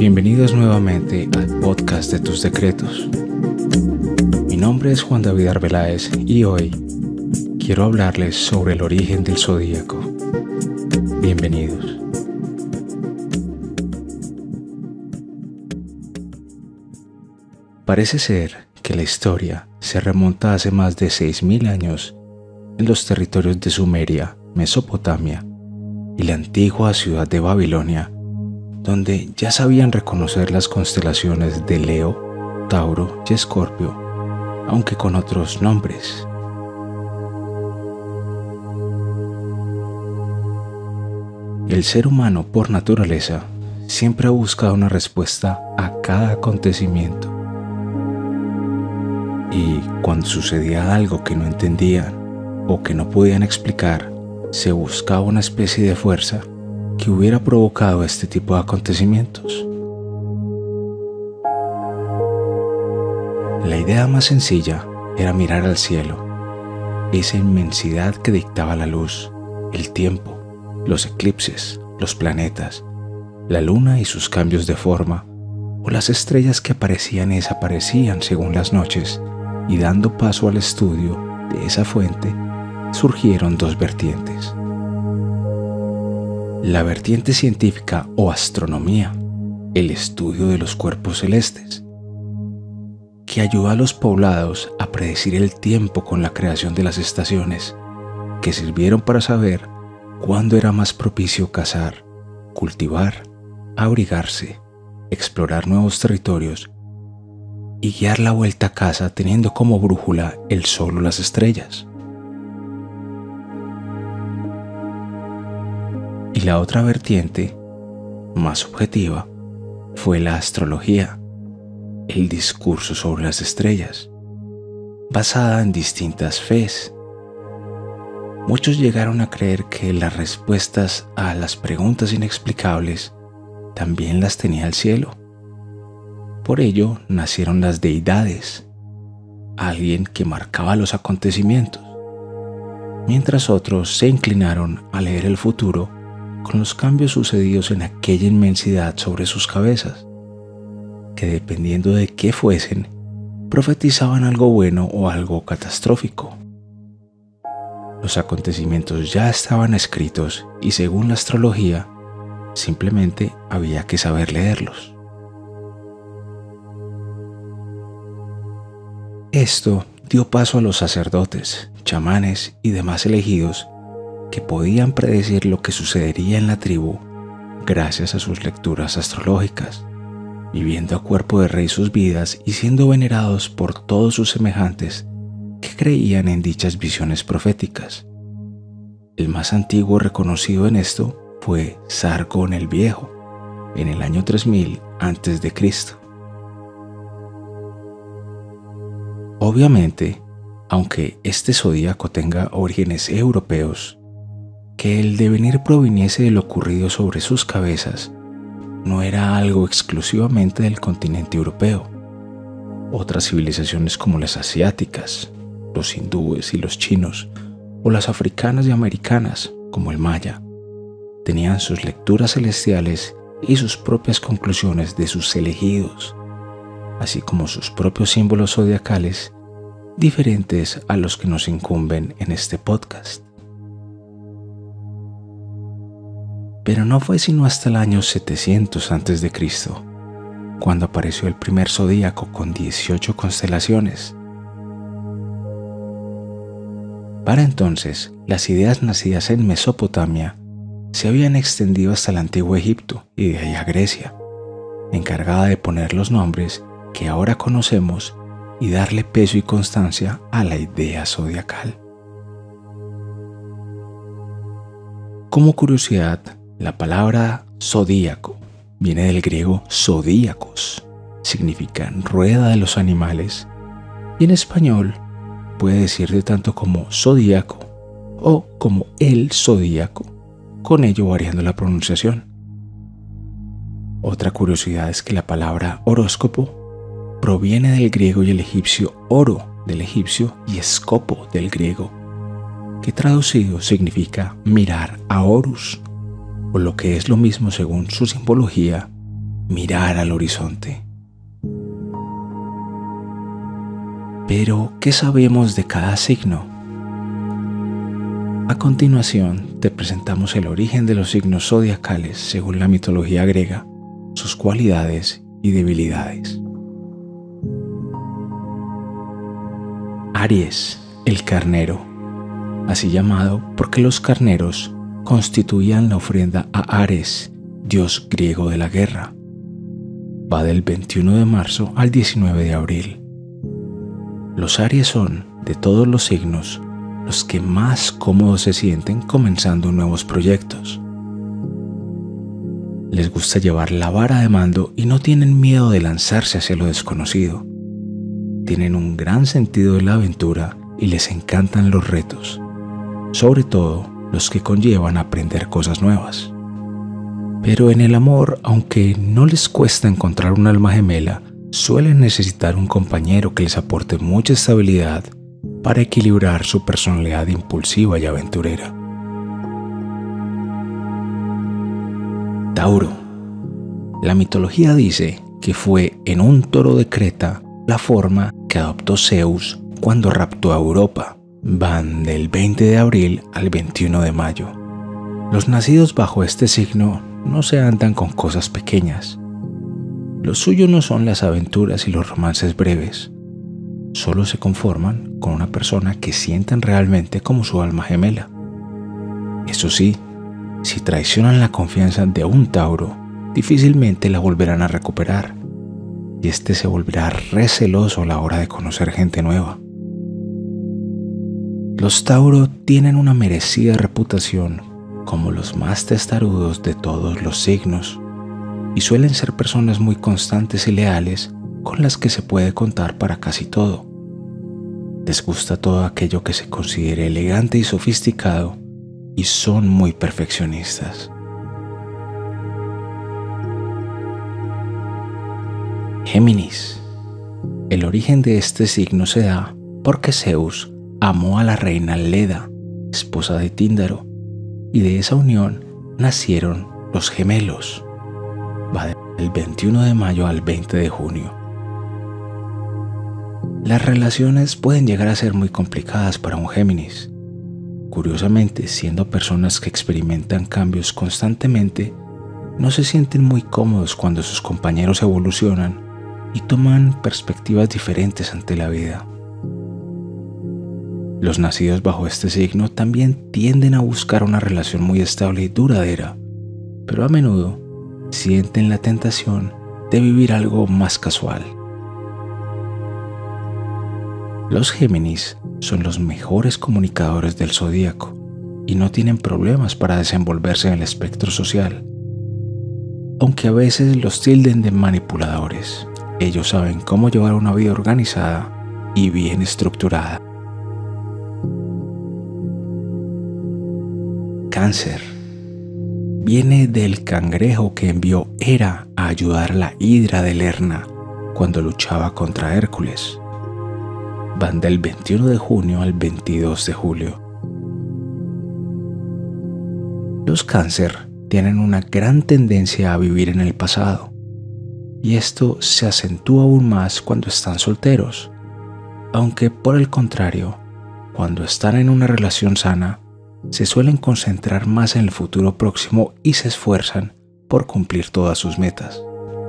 Bienvenidos nuevamente al podcast de tus decretos. Mi nombre es Juan David Arbeláez y hoy quiero hablarles sobre el origen del zodíaco. Bienvenidos. Parece ser que la historia se remonta hace más de 6.000 años en los territorios de Sumeria, Mesopotamia y la antigua ciudad de Babilonia, donde ya sabían reconocer las constelaciones de Leo, Tauro y Escorpio, aunque con otros nombres. El ser humano, por naturaleza, siempre ha buscado una respuesta a cada acontecimiento. Y cuando sucedía algo que no entendían o que no podían explicar, se buscaba una especie de fuerza que hubiera provocado este tipo de acontecimientos. La idea más sencilla era mirar al cielo, esa inmensidad que dictaba la luz, el tiempo, los eclipses, los planetas, la luna y sus cambios de forma, o las estrellas que aparecían y desaparecían según las noches, y dando paso al estudio de esa fuente, surgieron dos vertientes. La vertiente científica o astronomía, el estudio de los cuerpos celestes, que ayuda a los poblados a predecir el tiempo con la creación de las estaciones, que sirvieron para saber cuándo era más propicio cazar, cultivar, abrigarse, explorar nuevos territorios y guiar la vuelta a casa teniendo como brújula el sol o las estrellas. Y la otra vertiente, más subjetiva, fue la astrología, el discurso sobre las estrellas, basada en distintas fes. Muchos llegaron a creer que las respuestas a las preguntas inexplicables también las tenía el cielo. Por ello nacieron las deidades, alguien que marcaba los acontecimientos, mientras otros se inclinaron a leer el futuro con los cambios sucedidos en aquella inmensidad sobre sus cabezas, que dependiendo de qué fuesen, profetizaban algo bueno o algo catastrófico. Los acontecimientos ya estaban escritos y según la astrología, simplemente había que saber leerlos. Esto dio paso a los sacerdotes, chamanes y demás elegidos que podían predecir lo que sucedería en la tribu gracias a sus lecturas astrológicas, viviendo a cuerpo de rey sus vidas y siendo venerados por todos sus semejantes que creían en dichas visiones proféticas. El más antiguo reconocido en esto fue Sargón el Viejo, en el año 3000 a.C. Obviamente, aunque este zodíaco tenga orígenes europeos, que el devenir proviniese de lo ocurrido sobre sus cabezas no era algo exclusivamente del continente europeo. Otras civilizaciones como las asiáticas, los hindúes y los chinos, o las africanas y americanas como el maya, tenían sus lecturas celestiales y sus propias conclusiones de sus elegidos, así como sus propios símbolos zodiacales diferentes a los que nos incumben en este podcast. Pero no fue sino hasta el año 700 a.C. cuando apareció el primer zodíaco con 18 constelaciones. Para entonces, las ideas nacidas en Mesopotamia se habían extendido hasta el antiguo Egipto y de ahí a Grecia, encargada de poner los nombres que ahora conocemos y darle peso y constancia a la idea zodiacal. Como curiosidad, la palabra zodíaco viene del griego zodíacos, significa rueda de los animales, y en español puede decirse tanto como zodíaco o como el zodíaco, con ello variando la pronunciación. Otra curiosidad es que la palabra horóscopo proviene del griego y el egipcio oro del egipcio y escopo del griego, que traducido significa mirar a Horus, o lo que es lo mismo según su simbología, mirar al horizonte. Pero, ¿qué sabemos de cada signo? A continuación, te presentamos el origen de los signos zodiacales según la mitología griega, sus cualidades y debilidades. Aries, el carnero, así llamado porque los carneros constituían la ofrenda a Ares, dios griego de la guerra. Va del 21 de marzo al 19 de abril. Los Aries son, de todos los signos, los que más cómodos se sienten comenzando nuevos proyectos. Les gusta llevar la vara de mando y no tienen miedo de lanzarse hacia lo desconocido. Tienen un gran sentido de la aventura y les encantan los retos, sobre todo los que conllevan aprender cosas nuevas. Pero en el amor, aunque no les cuesta encontrar un alma gemela, suelen necesitar un compañero que les aporte mucha estabilidad para equilibrar su personalidad impulsiva y aventurera. Tauro. La mitología dice que fue en un toro de Creta la forma que adoptó Zeus cuando raptó a Europa. Van del 20 de abril al 21 de mayo. Los nacidos bajo este signo no se andan con cosas pequeñas. Lo suyo no son las aventuras y los romances breves. Solo se conforman con una persona que sientan realmente como su alma gemela. Eso sí, si traicionan la confianza de un Tauro, difícilmente la volverán a recuperar, y este se volverá receloso a la hora de conocer gente nueva. Los Tauro tienen una merecida reputación como los más testarudos de todos los signos, y suelen ser personas muy constantes y leales con las que se puede contar para casi todo. Les gusta todo aquello que se considere elegante y sofisticado, y son muy perfeccionistas. Géminis. El origen de este signo se da porque Zeus amó a la reina Leda, esposa de Tíndaro, y de esa unión nacieron los gemelos. Va del 21 de mayo al 20 de junio. Las relaciones pueden llegar a ser muy complicadas para un Géminis. Curiosamente, siendo personas que experimentan cambios constantemente, no se sienten muy cómodos cuando sus compañeros evolucionan y toman perspectivas diferentes ante la vida. Los nacidos bajo este signo también tienden a buscar una relación muy estable y duradera, pero a menudo sienten la tentación de vivir algo más casual. Los Géminis son los mejores comunicadores del zodíaco y no tienen problemas para desenvolverse en el espectro social. Aunque a veces los tilden de manipuladores, ellos saben cómo llevar una vida organizada y bien estructurada. Cáncer. Viene del cangrejo que envió Hera a ayudar a la hidra de Lerna cuando luchaba contra Hércules. Van del 21 de junio al 22 de julio. Los Cáncer tienen una gran tendencia a vivir en el pasado, y esto se acentúa aún más cuando están solteros, aunque por el contrario, cuando están en una relación sana, se suelen concentrar más en el futuro próximo y se esfuerzan por cumplir todas sus metas.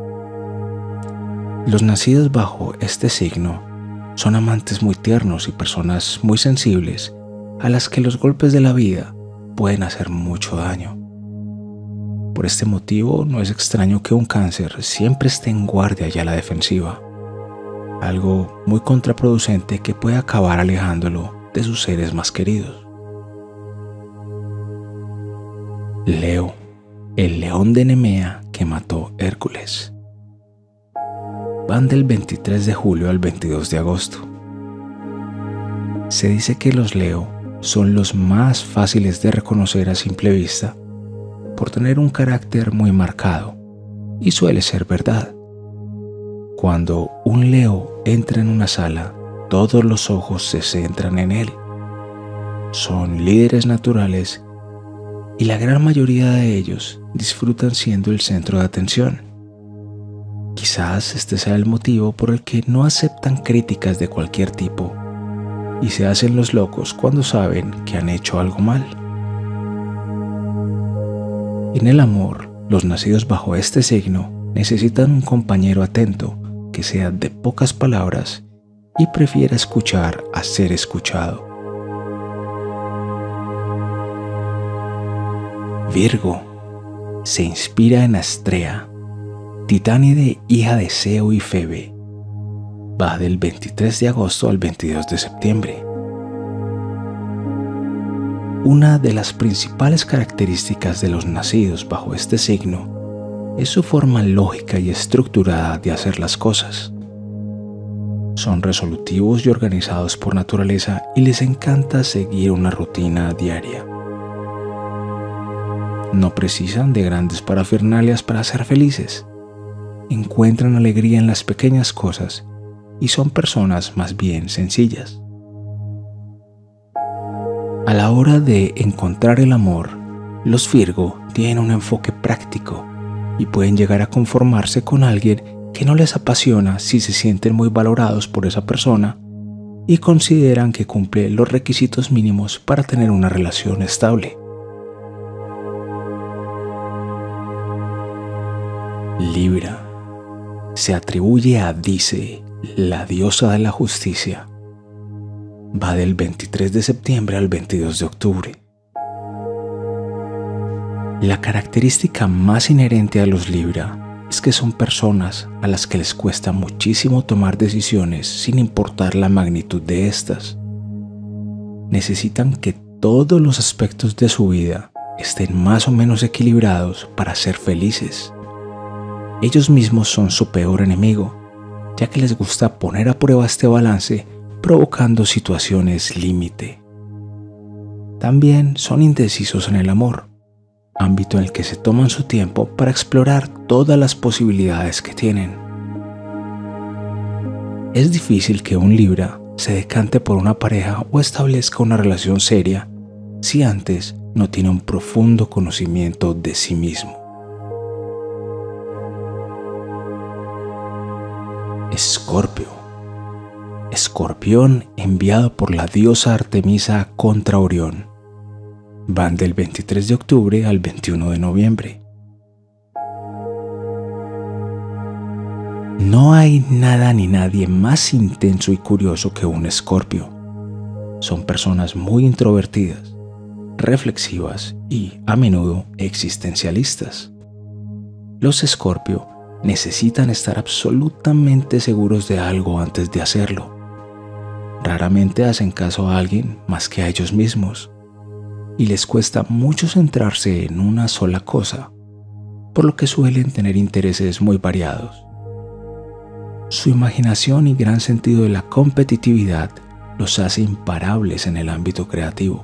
Los nacidos bajo este signo son amantes muy tiernos y personas muy sensibles a las que los golpes de la vida pueden hacer mucho daño. Por este motivo, no es extraño que un Cáncer siempre esté en guardia y a la defensiva, algo muy contraproducente que puede acabar alejándolo de sus seres más queridos. Leo, el león de Nemea que mató Hércules. Van del 23 de julio al 22 de agosto. Se dice que los Leo son los más fáciles de reconocer a simple vista por tener un carácter muy marcado, y suele ser verdad. Cuando un Leo entra en una sala, todos los ojos se centran en él. Son líderes naturales y la gran mayoría de ellos disfrutan siendo el centro de atención. Quizás este sea el motivo por el que no aceptan críticas de cualquier tipo y se hacen los locos cuando saben que han hecho algo mal. En el amor, los nacidos bajo este signo necesitan un compañero atento que sea de pocas palabras y prefiera escuchar a ser escuchado. Virgo se inspira en Astrea, titánide hija de Zeo y Febe. Va del 23 de agosto al 22 de septiembre. Una de las principales características de los nacidos bajo este signo es su forma lógica y estructurada de hacer las cosas. Son resolutivos y organizados por naturaleza y les encanta seguir una rutina diaria. No precisan de grandes parafernalias para ser felices. Encuentran alegría en las pequeñas cosas y son personas más bien sencillas. A la hora de encontrar el amor, los Virgo tienen un enfoque práctico y pueden llegar a conformarse con alguien que no les apasiona si se sienten muy valorados por esa persona y consideran que cumple los requisitos mínimos para tener una relación estable. Libra se atribuye a Dice, la diosa de la justicia. Va del 23 de septiembre al 22 de octubre. La característica más inherente a los Libra es que son personas a las que les cuesta muchísimo tomar decisiones sin importar la magnitud de estas. Necesitan que todos los aspectos de su vida estén más o menos equilibrados para ser felices. Ellos mismos son su peor enemigo, ya que les gusta poner a prueba este balance, provocando situaciones límite. También son indecisos en el amor, ámbito en el que se toman su tiempo para explorar todas las posibilidades que tienen. Es difícil que un Libra se decante por una pareja o establezca una relación seria si antes no tiene un profundo conocimiento de sí mismo. Escorpio. Escorpión enviado por la diosa Artemisa contra Orión. Van del 23 de octubre al 21 de noviembre. No hay nada ni nadie más intenso y curioso que un Escorpio. Son personas muy introvertidas, reflexivas y, a menudo, existencialistas. Los Escorpio necesitan estar absolutamente seguros de algo antes de hacerlo. Raramente hacen caso a alguien más que a ellos mismos y les cuesta mucho centrarse en una sola cosa, por lo que suelen tener intereses muy variados. Su imaginación y gran sentido de la competitividad los hace imparables en el ámbito creativo.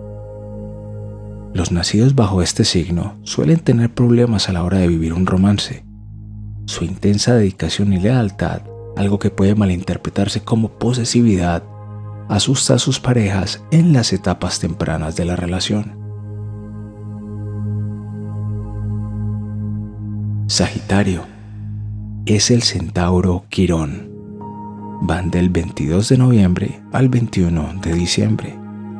Los nacidos bajo este signo suelen tener problemas a la hora de vivir un romance. Su intensa dedicación y lealtad, algo que puede malinterpretarse como posesividad, asusta a sus parejas en las etapas tempranas de la relación. Sagitario es el centauro Quirón. Van del 22 de noviembre al 21 de diciembre.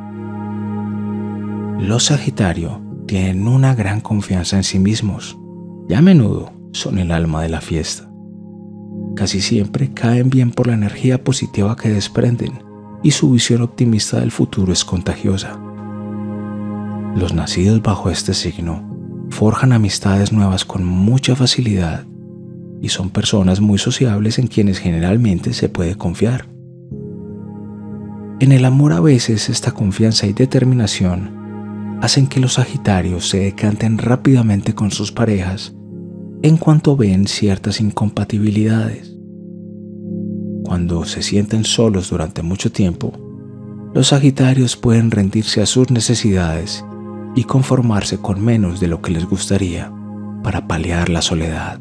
Los Sagitario tienen una gran confianza en sí mismos y a menudo son el alma de la fiesta. Casi siempre caen bien por la energía positiva que desprenden y su visión optimista del futuro es contagiosa. Los nacidos bajo este signo forjan amistades nuevas con mucha facilidad y son personas muy sociables en quienes generalmente se puede confiar. En el amor a veces esta confianza y determinación hacen que los Sagitarios se decanten rápidamente con sus parejas en cuanto ven ciertas incompatibilidades. Cuando se sienten solos durante mucho tiempo, los Sagitarios pueden rendirse a sus necesidades y conformarse con menos de lo que les gustaría para paliar la soledad.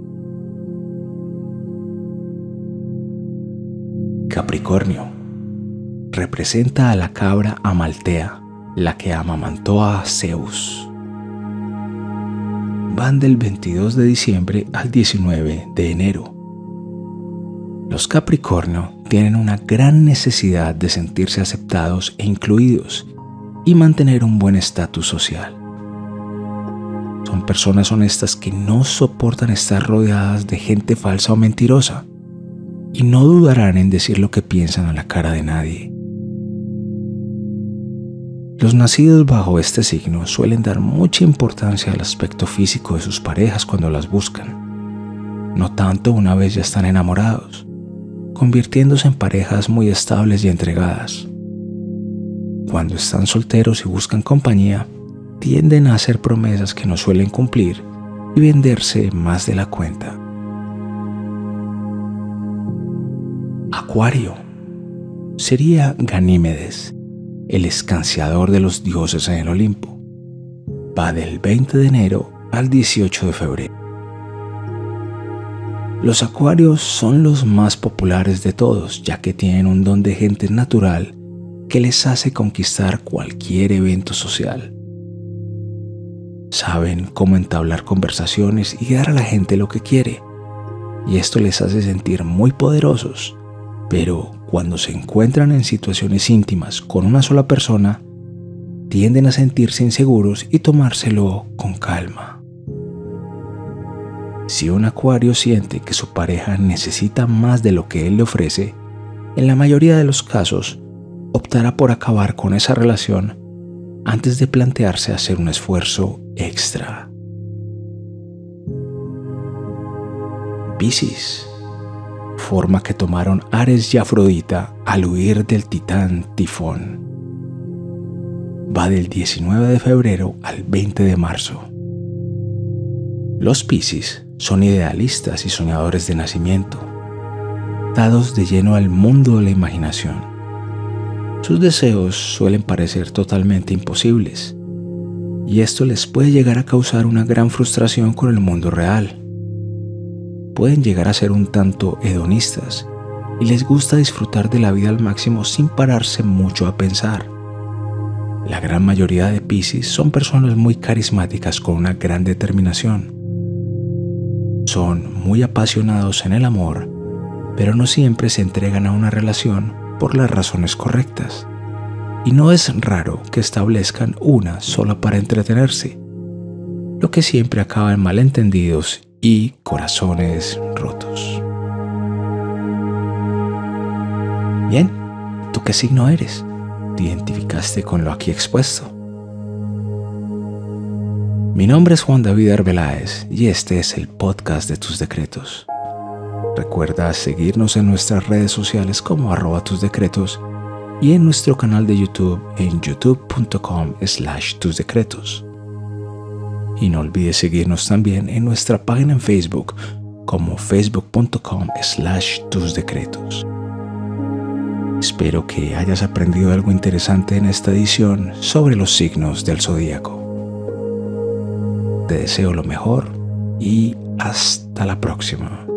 Capricornio representa a la cabra Amaltea, la que amamantó a Zeus. van del 22 de diciembre al 19 de enero. Los Capricornio tienen una gran necesidad de sentirse aceptados e incluidos y mantener un buen estatus social. Son personas honestas que no soportan estar rodeadas de gente falsa o mentirosa y no dudarán en decir lo que piensan a la cara de nadie. Los nacidos bajo este signo suelen dar mucha importancia al aspecto físico de sus parejas cuando las buscan, no tanto una vez ya están enamorados, convirtiéndose en parejas muy estables y entregadas. Cuando están solteros y buscan compañía, tienden a hacer promesas que no suelen cumplir y venderse más de la cuenta. Acuario sería Ganímedes, el escanciador de los dioses en el Olimpo. Va del 20 de enero al 18 de febrero. Los acuarios son los más populares de todos, ya que tienen un don de gente natural que les hace conquistar cualquier evento social. Saben cómo entablar conversaciones y dar a la gente lo que quiere, y esto les hace sentir muy poderosos, pero cuando se encuentran en situaciones íntimas con una sola persona, tienden a sentirse inseguros y tomárselo con calma. Si un acuario siente que su pareja necesita más de lo que él le ofrece, en la mayoría de los casos, optará por acabar con esa relación antes de plantearse hacer un esfuerzo extra. Piscis, forma que tomaron Ares y Afrodita al huir del titán Tifón. Va del 19 de febrero al 20 de marzo. Los Piscis son idealistas y soñadores de nacimiento, dados de lleno al mundo de la imaginación. Sus deseos suelen parecer totalmente imposibles, y esto les puede llegar a causar una gran frustración con el mundo real. Pueden llegar a ser un tanto hedonistas y les gusta disfrutar de la vida al máximo sin pararse mucho a pensar. La gran mayoría de Piscis son personas muy carismáticas con una gran determinación. Son muy apasionados en el amor, pero no siempre se entregan a una relación por las razones correctas. Y no es raro que establezcan una sola para entretenerse, lo que siempre acaba en malentendidos y corazones rotos. Bien, ¿tú qué signo eres? ¿Te identificaste con lo aquí expuesto? Mi nombre es Juan David Arbeláez y este es el podcast de Tus Decretos. Recuerda seguirnos en nuestras redes sociales como @tusdecretos y en nuestro canal de YouTube en youtube.com/tusdecretos. Y no olvides seguirnos también en nuestra página en Facebook como facebook.com/tusdecretos. Espero que hayas aprendido algo interesante en esta edición sobre los signos del zodíaco. Te deseo lo mejor y hasta la próxima.